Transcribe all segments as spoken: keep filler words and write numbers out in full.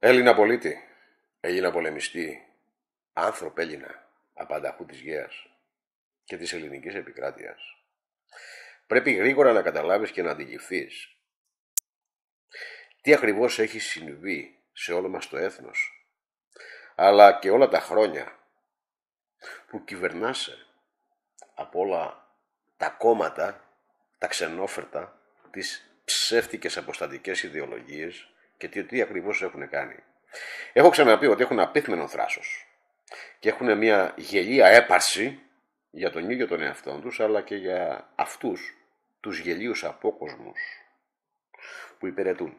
Έλληνα πολίτη, Έλληνα πολεμιστή, άνθρωπο Έλληνα, απανταχού της γέας και της ελληνικής επικράτειας. Πρέπει γρήγορα να καταλάβεις και να αντιληφθείς τι ακριβώς έχει συμβεί σε όλο μας το έθνος, αλλά και όλα τα χρόνια που κυβερνάσαι από όλα τα κόμματα, τα ξενόφερτα, τις ψεύτικες αποστατικές ιδεολογίες και τι, τι ακριβώς έχουν κάνει. Έχω ξαναπεί ότι έχουν απίθμενο θράσος και έχουν μια γελία έπαρση για τον ίδιο τον εαυτό τους, αλλά και για αυτούς τους γελίους απόκοσμους που υπηρετούν.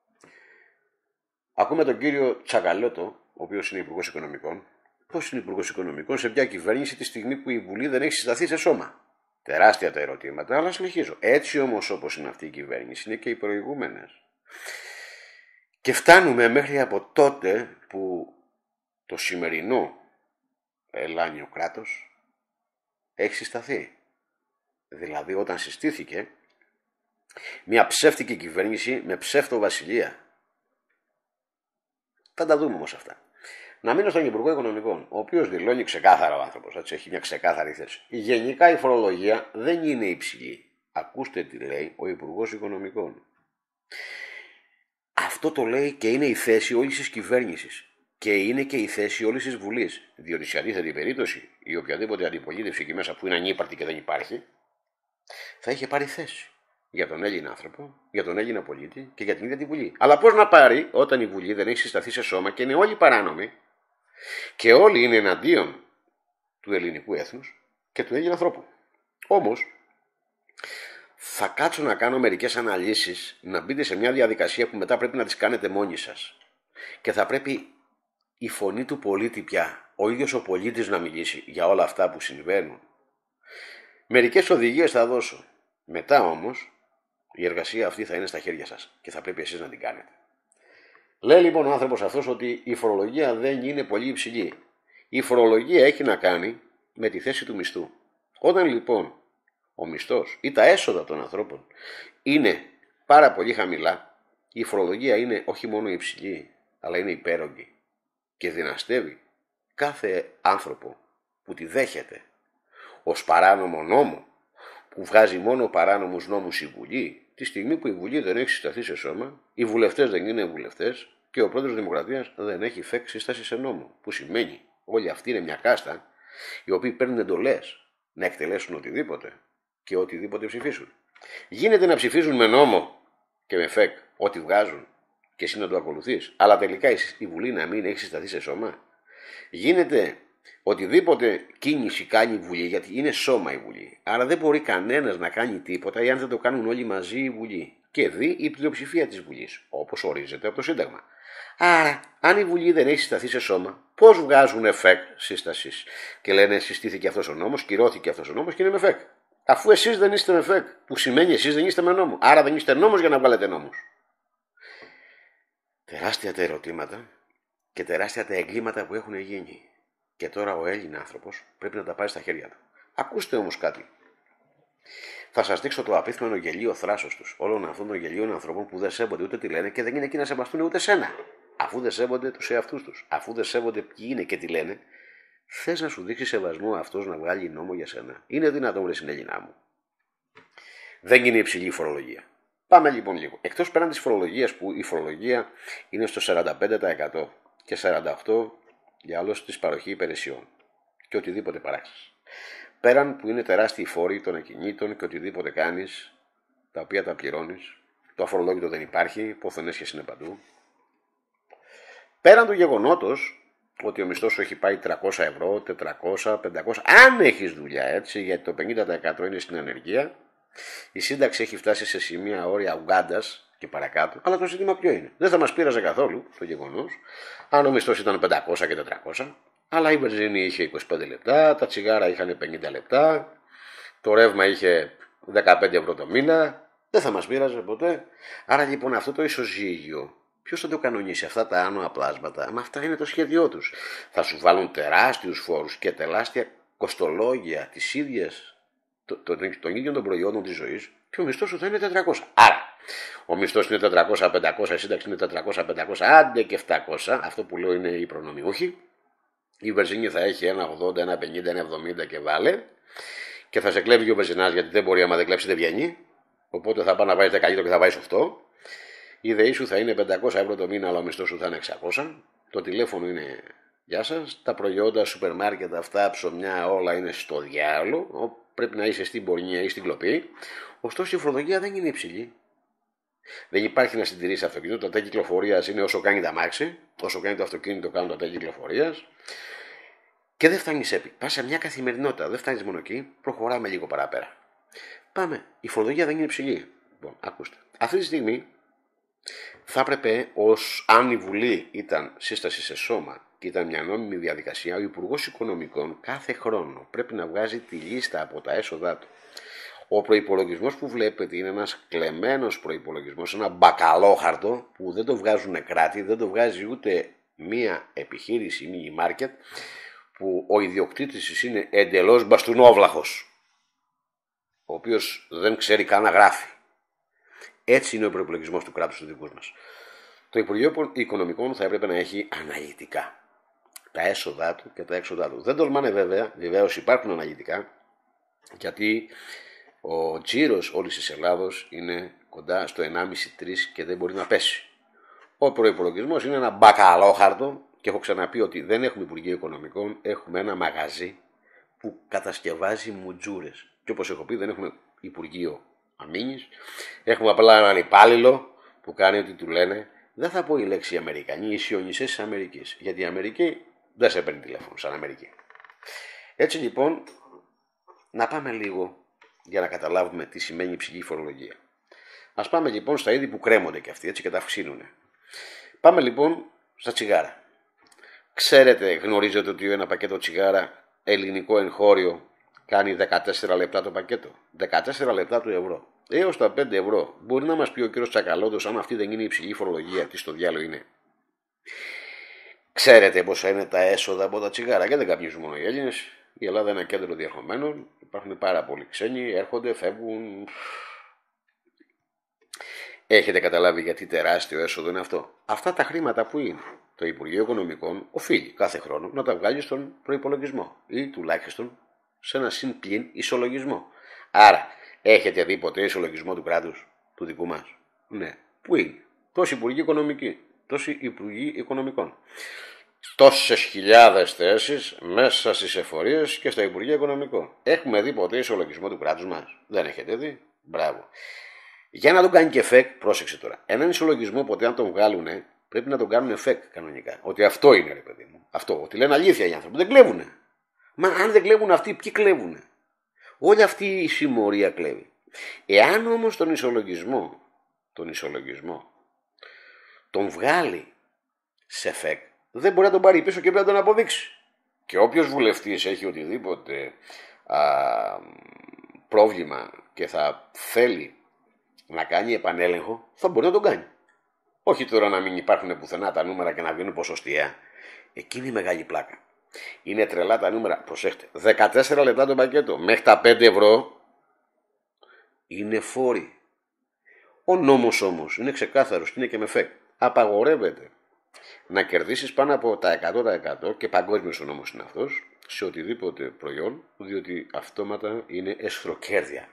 Ακούμε τον κύριο Τσακαλώτο, ο οποίος είναι Υπουργός Οικονομικών. Πώς είναι Υπουργός Οικονομικών σε μια κυβέρνηση τη στιγμή που η Βουλή δεν έχει συσταθεί σε σώμα? Τεράστια τα ερωτήματα, αλλά συνεχίζω. Έτσι όμως όπως είναι αυτή η κυβέρνηση, είναι και οι προηγούμενες. Και φτάνουμε μέχρι από τότε που το σημερινό ελάνιο κράτος έχει συσταθεί. Δηλαδή όταν συστήθηκε μια ψεύτικη κυβέρνηση με ψεύτο βασιλεία. Θα τα δούμε όμως αυτά. Να μείνω στον Υπουργό Οικονομικών, ο οποίος δηλώνει ξεκάθαρα ο άνθρωπος, έτσι, έχει μια ξεκάθαρη θέση. Γενικά η φορολογία δεν είναι υψηλή. Ακούστε τι λέει ο Υπουργός Οικονομικών. Αυτό το λέει και είναι η θέση όλης της κυβέρνησης. Και είναι και η θέση όλης της Βουλής. Διότι σε αντίθετη περίπτωση, η οποιαδήποτε αντιπολίτευση εκεί μέσα που είναι ανύπαρκτη και δεν υπάρχει, θα είχε πάρει θέση για τον Έλληνα άνθρωπο, για τον Έλληνα πολίτη και για την ίδια τη Βουλή. Αλλά πώς να πάρει όταν η Βουλή δεν έχει συσταθεί σε σώμα και είναι όλοι παράνομοι και όλοι είναι εναντίον του ελληνικού έθνους και του Έλληνα ανθρώπου. Όμως, θα κάτσω να κάνω μερικές αναλύσεις, να μπείτε σε μια διαδικασία που μετά πρέπει να τις κάνετε μόνοι σας. Και θα πρέπει η φωνή του πολίτη πια, ο ίδιος ο πολίτης να μιλήσει για όλα αυτά που συμβαίνουν. Μερικές οδηγίες θα δώσω. Μετά όμως, η εργασία αυτή θα είναι στα χέρια σας και θα πρέπει εσείς να την κάνετε. Λέει λοιπόν ο άνθρωπος αυτός ότι η φορολογία δεν είναι πολύ υψηλή. Η φορολογία έχει να κάνει με τη θέση του μισθού. Όταν λοιπόν ο μισθός ή τα έσοδα των ανθρώπων είναι πάρα πολύ χαμηλά, η φορολογία είναι όχι μόνο υψηλή, αλλά είναι υπέρογγη και δυναστεύει κάθε άνθρωπο που τη δέχεται ως παράνομο νόμο, που βγάζει μόνο παράνομους νόμους η Βουλή, τη στιγμή που η Βουλή δεν έχει συσταθεί σε σώμα, οι βουλευτές δεν είναι βουλευτές και ο πρόεδρος της Δημοκρατίας δεν έχει φέξει σύσταση σε νόμο. Που σημαίνει όλοι αυτοί είναι μια κάστα οι οποίοι παίρνουν εντολές να εκτελέσουν οτιδήποτε και οτιδήποτε ψηφίσουν. Γίνεται να ψηφίζουν με νόμο και με φεκ ό,τι βγάζουν και εσύ να το ακολουθείς, αλλά τελικά η Βουλή να μην έχει συσταθεί σε σώμα. Γίνεται οτιδήποτε κίνηση κάνει η Βουλή, γιατί είναι σώμα η Βουλή. Άρα δεν μπορεί κανένας να κάνει τίποτα εάν δεν το κάνουν όλοι μαζί η Βουλή. Και δει η πλειοψηφία της Βουλής, όπως ορίζεται από το Σύνταγμα. Άρα, αν η Βουλή δεν έχει συσταθεί σε σώμα, πώς βγάζουν εφεκ σύστασης και λένε συστήθηκε αυτός ο νόμος, κυρώθηκε αυτός ο νόμος και είναι με εφεκ. Αφού εσείς δεν είστε με εφεκ, που σημαίνει εσείς δεν είστε με νόμο. Άρα δεν είστε νόμος για να βγάλετε νόμους. Τεράστια τα ερωτήματα και τεράστια τα εγκλήματα που έχουν γίνει. Και τώρα ο Έλληνα άνθρωπος πρέπει να τα πάρει στα χέρια του. Ακούστε όμως κάτι. Θα σας δείξω το απίθμενο γελίο θράσος τους όλων αυτών των γελίων ανθρώπων που δεν σέβονται ούτε τι λένε και δεν είναι εκεί να σεβαστούν ούτε σένα. Αφού δεν σέβονται τους εαυτούς τους, αφού δεν σέβονται ποιοι είναι και τι λένε, θες να σου δείξει σεβασμό αυτός να βγάλει νόμο για σένα? Είναι δυνατόν, βρε συνέλληνά μου? Δεν είναι υψηλή η φορολογία. Πάμε λοιπόν λίγο. Εκτός πέραν της φορολογίας, που η φορολογία είναι στο σαράντα πέντε τοις εκατό και σαράντα οκτώ τοις εκατό για όλους της παροχή υπηρεσιών και οτιδήποτε παράξεις. Πέραν που είναι τεράστιοι φόροι των ακινήτων και οτιδήποτε κάνεις, τα οποία τα πληρώνεις, το αφορολόγητο δεν υπάρχει, ποθενέσχες είναι παντού. Πέραν του γεγονότος ότι ο μισθός σου έχει πάει τριακόσια ευρώ, τετρακόσια, πεντακόσια, αν έχεις δουλειά, έτσι, γιατί το πενήντα τοις εκατό είναι στην ανεργία, η σύνταξη έχει φτάσει σε σημεία όρια Ουγκάντας και παρακάτω, αλλά το ζήτημα ποιο είναι? Δεν θα μας πείραζε καθόλου το γεγονός αν ο μισθός ήταν πεντακόσια και τετρακόσια, αλλά η βενζίνη είχε είκοσι πέντε λεπτά, τα τσιγάρα είχαν πενήντα λεπτά, το ρεύμα είχε δεκαπέντε ευρώ το μήνα, δεν θα μας πείραζε ποτέ. Άρα λοιπόν αυτό το ισοζύγιο, ποιος θα το κανονίσει? Αυτά τα άνοα πλάσματα? Μα αυτά είναι το σχέδιό τους. Θα σου βάλουν τεράστιους φόρους και τεράστια κοστολόγια της ίδιας των ίδιων των προϊόντων της ζωής και ο μισθός σου θα είναι τετρακόσια. Άρα Ο μισθός είναι τετρακόσια πεντακόσια, η σύνταξη είναι τετρακόσια πεντακόσια, άντε και επτακόσια. Αυτό που λέω είναι οι προνομιούχοι. Η βενζίνη θα έχει ένα ογδόντα, ένα πενήντα, ένα εβδομήντα και βάλε. Και θα σε κλέβει και ο βενζινάς, γιατί δεν μπορεί, άμα δεν κλέψει δεν βγαίνει. Οπότε θα πάει να βάζει δέκα λίτρο και θα βάζει οκτώ. Η ΔΕΗ σου θα είναι πεντακόσια ευρώ το μήνα, αλλά ο μισθός σου θα είναι εξακόσια. Το τηλέφωνο είναι γεια σας. Τα προϊόντα, σούπερ μάρκετ, αυτά, ψωμιά, όλα είναι στο διάλογο. Πρέπει να είσαι στην πορνεία ή στην κλοπή. Ωστόσο η φορολογία δεν είναι υψηλή. Δεν υπάρχει να συντηρήσει αυτοκίνητο. Τα τέλη κυκλοφορία είναι όσο κάνει τα μάξι, όσο κάνει το αυτοκίνητο, κάνουν τα τέλη κυκλοφορία. Και δεν φτάνει έπι. Πα σε μια καθημερινότητα, δεν φτάνει μόνο εκεί, προχωράμε λίγο παραπέρα. Πάμε. Η φορολογία δεν είναι υψηλή. Λοιπόν, ακούστε. Αυτή τη στιγμή θα έπρεπε, ως αν η Βουλή ήταν σύσταση σε σώμα και ήταν μια νόμιμη διαδικασία, ο Υπουργός Οικονομικών κάθε χρόνο πρέπει να βγάζει τη λίστα από τα έσοδά του. Ο προϋπολογισμός που βλέπετε είναι ένας κλεμμένος προϋπολογισμός, ένα μπακαλόχαρτο που δεν το βγάζουν κράτη, δεν το βγάζει ούτε μία επιχείρηση mini market, που ο ιδιοκτήτης είναι εντελώς μπαστούνόβλαχος, ο οποίος δεν ξέρει καν να γράφει. Έτσι είναι ο προϋπολογισμός του κράτους του δικού μας. Το Υπουργείο Οικονομικών θα έπρεπε να έχει αναλυτικά τα έσοδά του και τα έξοδά του. Δεν τολμάνε βέβαια, βεβαίως υπάρχουν αναλυτικά, γιατί ο τζίρος όλης της Ελλάδος είναι κοντά στο ενάμιση με τρία και δεν μπορεί να πέσει. Ο προϋπολογισμός είναι ένα μπακαλόχαρτο και έχω ξαναπεί ότι δεν έχουμε Υπουργείο Οικονομικών, έχουμε ένα μαγαζί που κατασκευάζει μουτζούρες. Και όπως έχω πει, δεν έχουμε Υπουργείο Αμήνης, έχουμε απλά έναν υπάλληλο που κάνει ό,τι του λένε. Δεν θα πω η λέξη Αμερικανοί, οι σιωνιστές της Αμερικής, γιατί η Αμερική δεν σε παίρνει τηλέφωνο σαν Αμερική. Έτσι λοιπόν, να πάμε λίγο για να καταλάβουμε τι σημαίνει υψηλή φορολογία. Ας πάμε λοιπόν στα είδη που κρέμονται και αυτοί, έτσι, και τα αυξήνουν. Πάμε λοιπόν στα τσιγάρα. Ξέρετε, γνωρίζετε ότι ένα πακέτο τσιγάρα ελληνικό εγχώριο κάνει δεκατέσσερα λεπτά το πακέτο. δεκατέσσερα λεπτά του ευρώ. Έως τα πέντε ευρώ. Μπορεί να μας πει ο κύριος Τσακαλώτος, αν αυτή δεν είναι υψηλή φορολογία, τι στο διάλογο είναι. Ξέρετε πόσα είναι τα έσοδα από τα τσιγάρα, και δεν καπνίζουν μόνο οι Έλληνες. Η Ελλάδα είναι ένα κέντρο διερχομένων. Υπάρχουν πάρα πολλοί ξένοι, έρχονται, φεύγουν. Έχετε καταλάβει γιατί τεράστιο έσοδο είναι αυτό? Αυτά τα χρήματα που είναι, το Υπουργείο Οικονομικών οφείλει κάθε χρόνο να τα βγάλει στον προϋπολογισμό ή τουλάχιστον σε ένα συν πλην ισολογισμό. Άρα, έχετε δει ποτέ ισολογισμό του κράτους, του δικού μας? Ναι. Πού είναι? Τόσοι Υπουργοί Οικονομικοί, τόσοι Υπουργοί Οικονομικών. Τόσες χιλιάδες θέσεις μέσα στις εφορίες και στα Υπουργεία Οικονομικών. Έχουμε δει ποτέ ισολογισμό του κράτους μας? Δεν έχετε δει? Μπράβο. Για να τον κάνει και φεκ, πρόσεξε τώρα. Έναν ισολογισμό ποτέ αν τον βγάλουνε, πρέπει να τον κάνουν φεκ κανονικά. Ότι αυτό είναι, ρε παιδί μου. Αυτό. Ότι λένε αλήθεια οι άνθρωποι. Δεν κλέβουνε. Μα αν δεν κλέβουν αυτοί, ποιοι κλέβουνε? Όλη αυτή η συμμορία κλέβει. Εάν όμως τον ισολογισμό, τον ισολογισμό, τον βγάλει σε φεκ, δεν μπορεί να τον πάρει πίσω και πρέπει να τον αποδείξει. Και όποιος βουλευτής έχει οτιδήποτε α, πρόβλημα και θα θέλει να κάνει επανέλεγχο, θα μπορεί να τον κάνει. Όχι τώρα να μην υπάρχουν πουθενά τα νούμερα και να βγαίνουν ποσοστιαία. Εκείνη η μεγάλη πλάκα. Είναι τρελά τα νούμερα. Προσέχτε. δεκατέσσερα λεπτά το πακέτο. Μέχρι τα πέντε ευρώ είναι φόροι. Ο νόμος όμως είναι ξεκάθαρος και είναι και με φεκ. Απαγορεύεται να κερδίσεις πάνω από τα εκατό τοις εκατό, και παγκόσμιος ο νόμος είναι αυτός, σε οτιδήποτε προϊόν, διότι αυτόματα είναι εσχροκέρδια.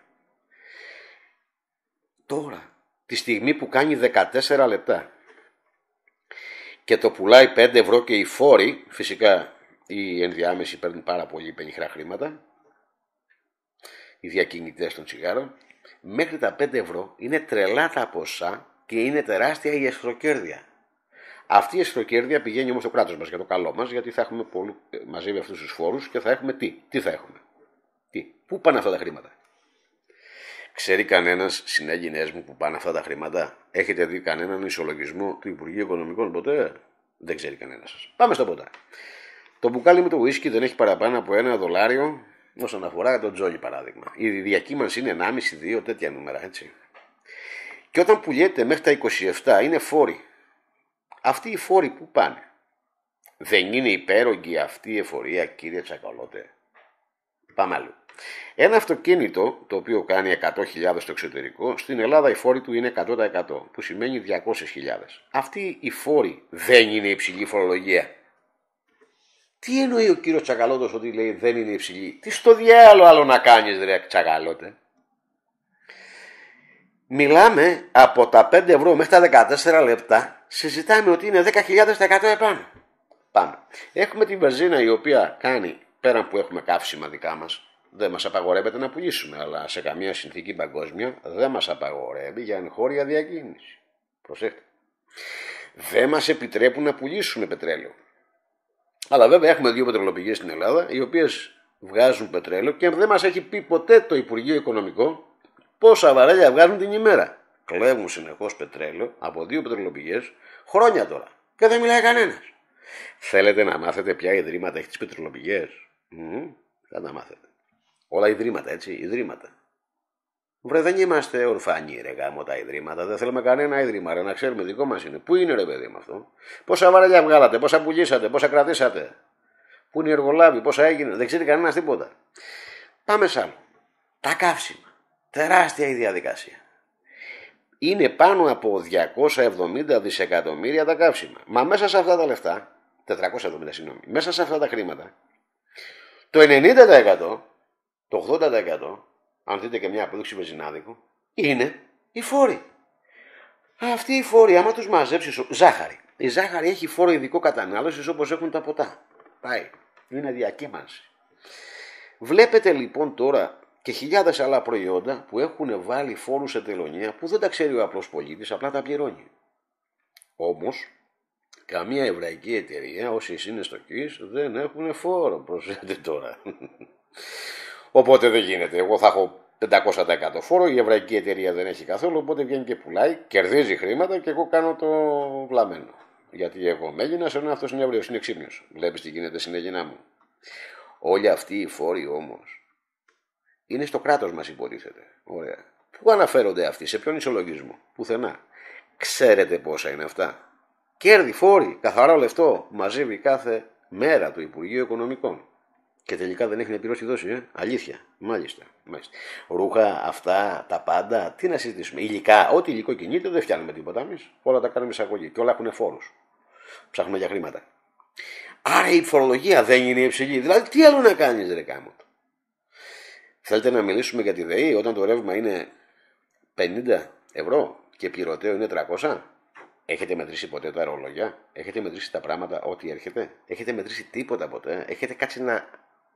Τώρα, τη στιγμή που κάνει δεκατέσσερα λεπτά και το πουλάει πέντε ευρώ και οι φόροι, φυσικά οι ενδιάμεσοι παίρνουν πάρα πολύ πενιχρά χρήματα, οι διακινητές των τσιγάρων, μέχρι τα πέντε ευρώ είναι τρελά τα ποσά και είναι τεράστια η εσχροκέρδια. Αυτή η εσχροκέρδια πηγαίνει όμως στο κράτος μας για το καλό μας, γιατί θα έχουμε πολύ, μαζεύει αυτούς τους φόρους και θα έχουμε τι, τι θα έχουμε, τι, πού πάνε αυτά τα χρήματα? Ξέρει κανένας συνέγγινές μου που πάνε αυτά τα χρήματα? Έχετε δει κανέναν ισολογισμό του Υπουργείου Οικονομικών ποτέ? Δεν ξέρει κανένας σας. Πάμε στο ποτά. Το μπουκάλι με το ουίσκι δεν έχει παραπάνω από ένα δολάριο όσον αφορά τον τζόγι παράδειγμα. Η διακύμανση είναι ενάμιση με δύο, τέτοια νούμερα, έτσι. Και όταν πουλιέται μέχρι τα είκοσι επτά είναι φόροι. Αυτοί οι φόροι που πάνε? Δεν είναι υπέρογγη αυτή η εφορία, κύριε Τσακαλώτε? Πάμε άλλο. Ένα αυτοκίνητο το οποίο κάνει εκατό χιλιάδες στο εξωτερικό, στην Ελλάδα η φόρη του είναι εκατό τοις εκατό, που σημαίνει διακόσιες χιλιάδες. Αυτή η φόρη δεν είναι υψηλή φορολογία. Τι εννοεί ο κύριος Τσακαλώτος ότι λέει δεν είναι υψηλή? Τι στο διάλογο άλλο να κάνεις ρε Τσακαλώτε? Μιλάμε από τα πέντε ευρώ μέχρι τα δεκατέσσερα λεπτά, συζητάμε ότι είναι δέκα χιλιάδες τα εκατό επάνω. Πάμε. Έχουμε την βενζίνα η οποία κάνει, πέραν που έχουμε καύσιμα δικά μας, δεν μας απαγορεύεται να πουλήσουμε, αλλά σε καμία συνθήκη παγκόσμια δεν μας απαγορεύει για εγχώρια διακίνηση. Προσέξτε. Δεν μας επιτρέπουν να πουλήσουμε πετρέλαιο. Αλλά βέβαια έχουμε δύο πετρελαιοπηγές στην Ελλάδα, οι οποίες βγάζουν πετρέλαιο και δεν μας έχει πει ποτέ το Υπουργείο Οικονομικό πόσα βαρέλια βγάζουν την ημέρα. Κλέβουν συνεχώς πετρέλαιο από δύο πετρελαιοπηγές χρόνια τώρα και δεν μιλάει κανένας. Θέλετε να μάθετε ποια ιδρύματα έχει τις πετρελαιοπηγές? Mm, θα τα μάθετε. Όλα ιδρύματα, έτσι, ιδρύματα. Βρε, δεν είμαστε ορφανοί, ρε γάμο τα ιδρύματα. Δεν θέλουμε κανένα ίδρυμα, ρε, να ξέρουμε, δικό μας είναι. Πού είναι, ρε παιδί με αυτό? Πόσα βαρέλια βγάλατε, πόσα πουλήσατε, πόσα κρατήσατε? Πού είναι οι εργολάβοι, πόσα έγινε? Δεν ξέρει κανένα τίποτα. Πάμε σ' άλλο. Τα καύσιμα. Τεράστια η διαδικασία. Είναι πάνω από διακόσια εβδομήντα δισεκατομμύρια τα καύσιμα. Μα μέσα σε αυτά τα λεφτά, τετρακόσια εβδομήντα συγγνώμη, μέσα σε αυτά τα χρήματα, το ενενήντα τοις εκατό, το ογδόντα τοις εκατό, αν δείτε και μια απόδειξη βενζινάδικου, είναι οι φόροι. Αυτοί οι φόροι, άμα τους μαζέψεις, ζάχαρη. Η ζάχαρη έχει φόρο ειδικό κατανάλωσης όπως έχουν τα ποτά. Πάει. Είναι διακύμανση. Βλέπετε λοιπόν τώρα και χιλιάδες άλλα προϊόντα που έχουν βάλει φόρους σε τελωνία που δεν τα ξέρει ο απλός πολίτης, απλά τα πληρώνει. Όμως, καμία εβραϊκή εταιρεία, όσοι είναι στο ΚΙΣ, δεν έχουν φόρο. Προσέξτε τώρα. Οπότε δεν γίνεται. Εγώ θα έχω πεντακόσια τοις εκατό φόρο, η εβραϊκή εταιρεία δεν έχει καθόλου, οπότε βγαίνει και πουλάει, κερδίζει χρήματα και εγώ κάνω το βλαμμένο. Γιατί εγώ είμαι Έλληνας, ενώ αυτός είναι Εβραίος, είναι ξύπνιος. Βλέπεις τι γίνεται στην Αίγινά μου. Όλοι αυτοί οι φόροι όμως είναι στο κράτος μας, υποτίθεται. Ωραία. Πού αναφέρονται αυτοί, σε ποιον ισολογισμό? Πουθενά. Ξέρετε πόσα είναι αυτά? Κέρδη, φόροι, καθαρό λεφτό, μαζεύει κάθε μέρα το Υπουργείο Οικονομικών. Και τελικά δεν έχει να πληρώσει δόση, ε? Αλήθεια. Μάλιστα. Μάλιστα. Ρούχα, αυτά, τα πάντα, τι να συζητήσουμε? Υλικά, ό,τι υλικό κινείται, δεν φτιάχνουμε τίποτα εμείς. Όλα τα κάνουμε εισαγωγή και όλα έχουν φόρους. Ψάχνουμε για χρήματα. Άρα η φορολογία δεν είναι υψηλή. Δηλαδή, τι άλλο να κάνεις, ρε κάμω? Θέλετε να μιλήσουμε για τη ΔΕΗ όταν το ρεύμα είναι πενήντα ευρώ και πληρωτέο είναι τριακόσια? Έχετε μετρήσει ποτέ τα αερολόγια? Έχετε μετρήσει τα πράγματα, ό,τι έρχεται? Έχετε μετρήσει τίποτα ποτέ? Έχετε κάτσει να,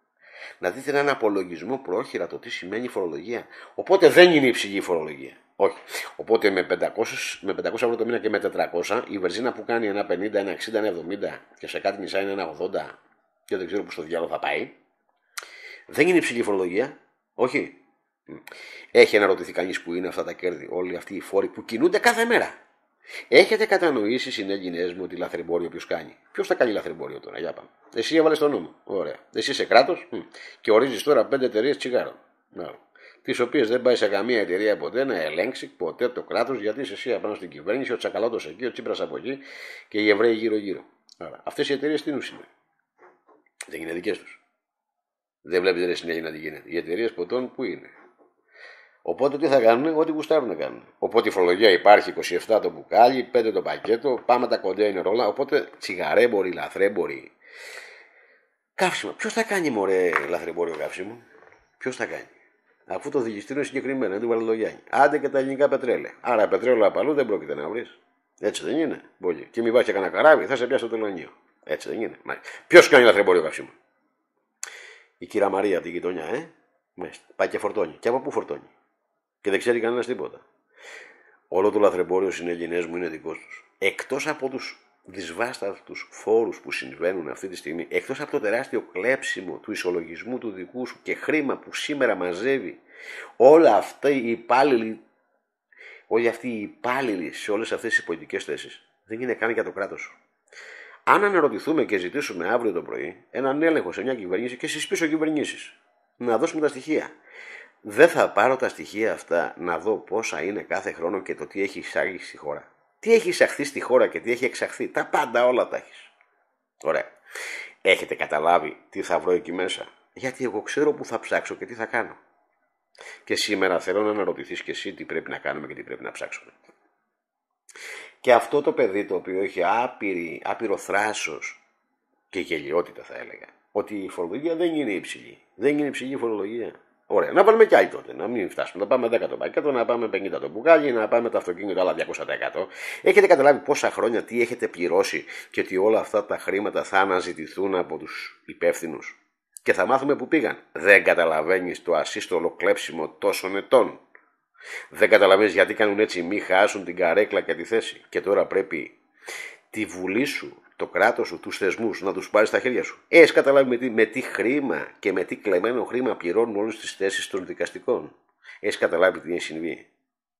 να δείτε έναν απολογισμό πρόχειρα το τι σημαίνει φορολογία? Οπότε δεν είναι υψηλή η φορολογία. Όχι. Οπότε με πεντακόσια, με πεντακόσια ευρώ το μήνα και με τετρακόσια, η βενζίνα που κάνει ένα πενήντα, ένα εξήντα, ένα εβδομήντα και σε κάτι νησά είναι ένα ογδόντα και δεν ξέρω που στο διάλογο θα πάει, δεν είναι υψηλή η φορολογία. Όχι. Έχει αναρωτηθεί κανείς που είναι αυτά τα κέρδη, όλοι αυτοί οι φόροι που κινούνται κάθε μέρα? Έχετε κατανοήσει, συνέγγινές μου, ότι λαθρεμπόριο ποιος κάνει? Ποιος θα κάνει λαθρεμπόριο τώρα? Για πάμε. Εσύ έβαλες τον νόμο. Ωραία. Εσύ είσαι κράτος και ορίζεις τώρα πέντε εταιρείες τσιγάρων. Τις οποίες δεν πάει σε καμία εταιρεία ποτέ να ελέγξει ποτέ το κράτος, γιατί είσαι εσύ απάνω στην κυβέρνηση, ο Τσακαλώτος εκεί, ο Τσίπρας από εκεί και οι Εβραίοι γύρω-γύρω. Αυτές οι εταιρείες τι νους είναι? Δεν είναι δικές τους. Δεν βλέπετε ρε συνέχεια να τι γίνεται. Οι εταιρείες ποτών που είναι? Οπότε τι θα κάνουν? Ό,τι γουστάρουν να κάνουν. Οπότε η φορολογία υπάρχει, είκοσι επτά το μπουκάλι, πέντε το πακέτο, πάμε τα κοντέινερ όλα. Οπότε τσιγαρέμποροι, λαθρέμποροι. Καύσιμο. Ποιος θα κάνει μωρέ λαθρεμπόριο καύσιμο? Ποιος θα κάνει? Αφού το δικαστήριο είναι συγκεκριμένο, είναι του Βαρδογιάννη. Άντε και τα ελληνικά πετρέλαια. Άρα πετρέλαιο απ' αλλού δεν πρόκειται να βρει. Έτσι δεν είναι? Πολύ. Και μη βάζει κανένα καράβι, θα σε πιάσει το τελωνίο. Έτσι δεν είναι? Ποιος κάνει λαθρεμπόριο καύσιμο? Η κυρία Μαρία από την γειτονιά, ε. Μάλιστα. Πάει και φορτώνει. Και από πού φορτώνει? Και δεν ξέρει κανένα τίποτα. Όλο το λαθρεμπόριο συνέλληνές μου είναι δικό του. Εκτός από τους δυσβάστατους φόρους που συμβαίνουν αυτή τη στιγμή, εκτός από το τεράστιο κλέψιμο του ισολογισμού του δικού σου και χρήμα που σήμερα μαζεύει, όλα αυτά οι υπάλληλοι, όλοι αυτοί οι υπάλληλοι σε όλες αυτές τις πολιτικές θέσεις, δεν είναι καν για το κράτος σου. Αν αναρωτηθούμε και ζητήσουμε αύριο το πρωί έναν έλεγχο σε μια κυβέρνηση και στις πίσω κυβερνήσεις, να δώσουμε τα στοιχεία. Δεν θα πάρω τα στοιχεία αυτά να δω πόσα είναι κάθε χρόνο και το τι έχει εισάγει στη χώρα. Τι έχει εισαχθεί στη χώρα και τι έχει εξαχθεί. Τα πάντα όλα τα έχεις. Ωραία. Έχετε καταλάβει τι θα βρω εκεί μέσα? Γιατί εγώ ξέρω που θα ψάξω και τι θα κάνω. Και σήμερα θέλω να αναρωτηθείς και εσύ τι πρέπει να κάνουμε και τι πρέπει να ψάξουμε. Και αυτό το παιδί το οποίο έχει άπειρη, άπειρο θράσος και γελιότητα θα έλεγα, ότι η φορολογία δεν είναι υψηλή. Δεν είναι υψηλή η φορολογία. Ωραία, να βάλουμε κι άλλοι τότε. Να μην φτάσουμε. Να πάμε δέκα το πακέτο, να πάμε πενήντα το μπουκάλι, να πάμε το αυτοκίνητο άλλα διακόσια τοις εκατό. Έχετε καταλάβει πόσα χρόνια τι έχετε πληρώσει και ότι όλα αυτά τα χρήματα θα αναζητηθούν από τους υπεύθυνους. Και θα μάθουμε που πήγαν. Δεν καταλαβαίνεις το ασύστολο κλέψιμο τόσων ετών. Δεν καταλαβαίνεις γιατί κάνουν έτσι, μη χάσουν την καρέκλα και τη θέση. Και τώρα πρέπει τη βουλή σου, το κράτος σου, τους θεσμούς να τους πάρεις στα χέρια σου. Έχεις καταλάβει με τι, με τι χρήμα και με τι κλεμμένο χρήμα πληρώνουν όλες τις θέσεις των δικαστικών. Έχεις καταλάβει τι έχει συμβεί.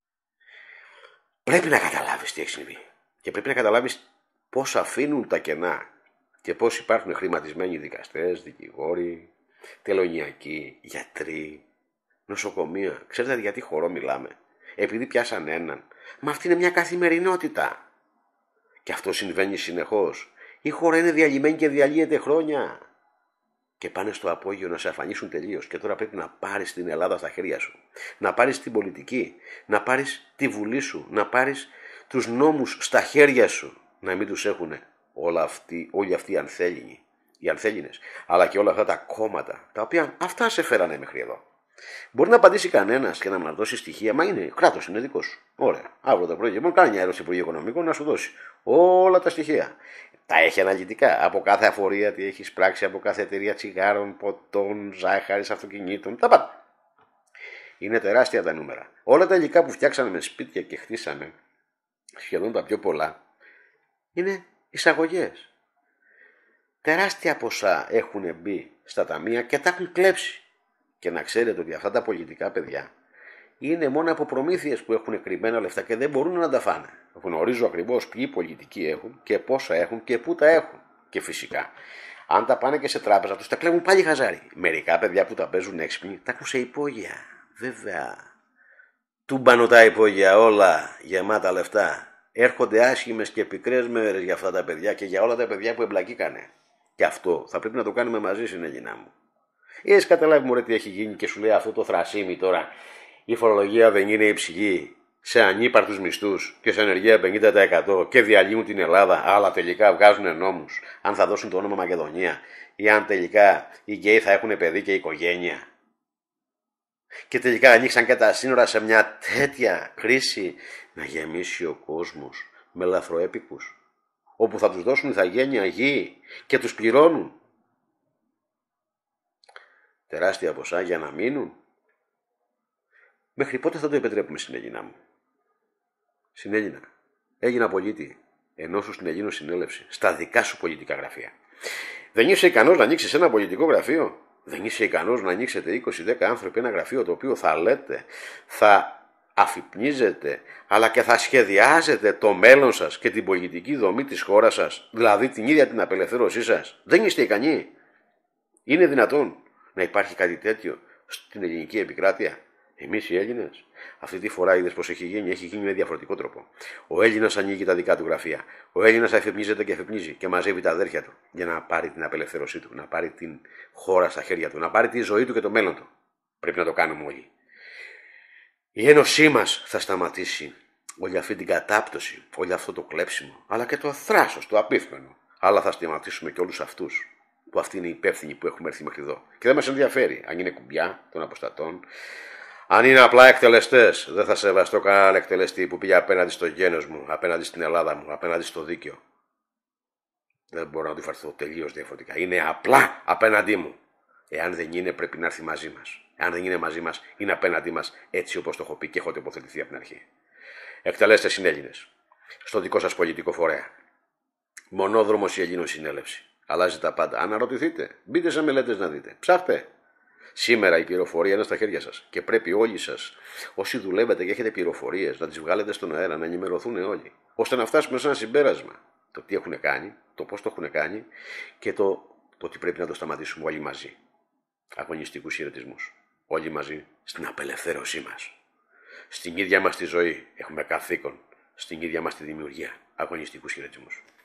Πρέπει να καταλάβεις τι έχει συμβεί. Και πρέπει να καταλάβεις πώς αφήνουν τα κενά και πώς υπάρχουν χρηματισμένοι δικαστές, δικηγόροι, τελωνιακοί, γιατροί, νοσοκομεία. Ξέρετε για τι χώρο μιλάμε. Επειδή πιάσαν έναν. Μα αυτή είναι μια καθημερινότητα. Και αυτό συμβαίνει συνεχώς. Η χώρα είναι διαλυμένη και διαλύεται χρόνια. Και πάνε στο απόγειο να σε αφανίσουν τελείως. Και τώρα πρέπει να πάρεις την Ελλάδα στα χέρια σου. Να πάρεις την πολιτική. Να πάρεις τη βουλή σου. Να πάρεις τους νόμους στα χέρια σου. Να μην τους έχουν όλα αυτοί, όλοι αυτοί οι ανθέληνοι. Οι ανθέληνες. Αλλά και όλα αυτά τα κόμματα. Τα οποία αυτά σε φέρανε μέχρι εδώ. Μπορεί να απαντήσει κανένας και να μας δώσει στοιχεία. Μα είναι κράτος, είναι δικό σου. Ωραία. Αύριο το πρωί λοιπόν κάνει μια ερώτηση Υπουργείου Οικονομικών να σου δώσει όλα τα στοιχεία. Τα έχει αναλυτικά. Από κάθε αφορία τι έχει πράξει, από κάθε εταιρεία τσιγάρων, ποτών, ζάχαρης, αυτοκινήτων. Τα πάντα. Είναι τεράστια τα νούμερα. Όλα τα υλικά που φτιάξαμε με σπίτια και χτίσαμε, σχεδόν τα πιο πολλά, είναι εισαγωγές. Τεράστια ποσά έχουν μπει στα ταμεία και τα έχουν κλέψει. Και να ξέρετε ότι αυτά τα πολιτικά παιδιά είναι μόνο από προμήθειες που έχουν κρυμμένα λεφτά και δεν μπορούν να τα φάνε. Γνωρίζω ακριβώς ποιοι πολιτικοί έχουν και πόσα έχουν και πού τα έχουν. Και φυσικά, αν τα πάνε και σε τράπεζα, τους τα κλέβουν πάλι χαζάρι. Μερικά παιδιά που τα παίζουν έξυπνοι τα έχουν σε υπόγεια. Βέβαια. Τούμπανο τα υπόγεια όλα γεμάτα λεφτά. Έρχονται άσχημες και πικρές μέρες για αυτά τα παιδιά και για όλα τα παιδιά που εμπλακήκανε. Και αυτό θα πρέπει να το κάνουμε μαζί, συνέγγινά μου. Έχεις καταλάβει μωρέ τι έχει γίνει και σου λέει αυτό το θρασίμι τώρα. Η φορολογία δεν είναι υψηλή σε ανύπαρτους μισθούς και σε ανεργία πενήντα τοις εκατό και διαλύουν την Ελλάδα, αλλά τελικά βγάζουν νόμους αν θα δώσουν το όνομα Μακεδονία ή αν τελικά οι γκέι θα έχουν παιδί και οικογένεια. Και τελικά ανοίξαν και τα σύνορα σε μια τέτοια κρίση να γεμίσει ο κόσμος με λαθροέπικους, όπου θα τους δώσουν ηθαγένεια γη και τους πληρώνουν τεράστια ποσά για να μείνουν. Μέχρι πότε θα το επιτρέπουμε, συνέγγινα μου? Συνέγγινα, έγινα πολίτη, ενώ σου συνεγγίνω συνέλευση στα δικά σου πολιτικά γραφεία. Δεν είσαι ικανός να ανοίξεις ένα πολιτικό γραφείο? Δεν είσαι ικανός να ανοίξετε είκοσι δέκα άνθρωποι ένα γραφείο το οποίο θα λέτε, θα αφυπνίζετε, αλλά και θα σχεδιάζετε το μέλλον σας και την πολιτική δομή της χώρας σας, δηλαδή την ίδια την απελευθέρωσή σας? Δεν είστε ικανοί? Είναι δυνατόν να υπάρχει κάτι τέτοιο στην ελληνική επικράτεια? Εμείς οι Έλληνες, αυτή τη φορά είδες πως έχει γίνει, έχει γίνει με διαφορετικό τρόπο. Ο Έλληνας ανοίγει τα δικά του γραφεία. Ο Έλληνας αφυπνίζεται και αφυπνίζει και μαζεύει τα αδέρφια του για να πάρει την απελευθέρωσή του, να πάρει την χώρα στα χέρια του, να πάρει τη ζωή του και το μέλλον του. Πρέπει να το κάνουμε όλοι. Η ένωσή μας θα σταματήσει όλη αυτή την κατάπτωση, όλο αυτό το κλέψιμο, αλλά και το θράσος, το απίθμενο. Αλλά θα σταματήσουμε και όλους αυτούς που αυτοί είναι οι υπεύθυνοι που έχουμε έρθει μέχρι εδώ. Και δεν μας ενδιαφέρει αν είναι κουμπιά των αποστατών. Αν είναι απλά εκτελεστές, δεν θα σεβαστώ κανέναν εκτελεστή που πήγε απέναντι στο γένος μου, απέναντι στην Ελλάδα μου, απέναντι στο δίκαιο. Δεν μπορώ να του φερθώ τελείως διαφορετικά. Είναι απλά απέναντί μου. Εάν δεν είναι, πρέπει να έρθει μαζί μας. Εάν δεν είναι μαζί μας, είναι απέναντί μας, έτσι όπως το έχω πει και έχω τοποθετηθεί από την αρχή. Εκτελέστε συνέλληνες, στο δικό σας πολιτικό φορέα. Μονόδρομος η Ελλήνων συνέλευση. Αλλάζει τα πάντα. Αναρωτηθείτε, μπείτε σε μελέτες να δείτε. Ψάχτε. Σήμερα η πληροφορία είναι στα χέρια σας και πρέπει όλοι σας, όσοι δουλεύετε και έχετε πληροφορίες, να τις βγάλετε στον αέρα, να ενημερωθούν όλοι, ώστε να φτάσουμε σε ένα συμπέρασμα. Το τι έχουν κάνει, το πώς το έχουν κάνει και το, το ότι πρέπει να το σταματήσουμε όλοι μαζί. Αγωνιστικούς χαιρετισμούς. Όλοι μαζί στην απελευθέρωσή μας. Στην ίδια μας τη ζωή έχουμε καθήκον. Στην ίδια μας τη δημιουργία. Αγωνιστικούς χαιρετισμούς.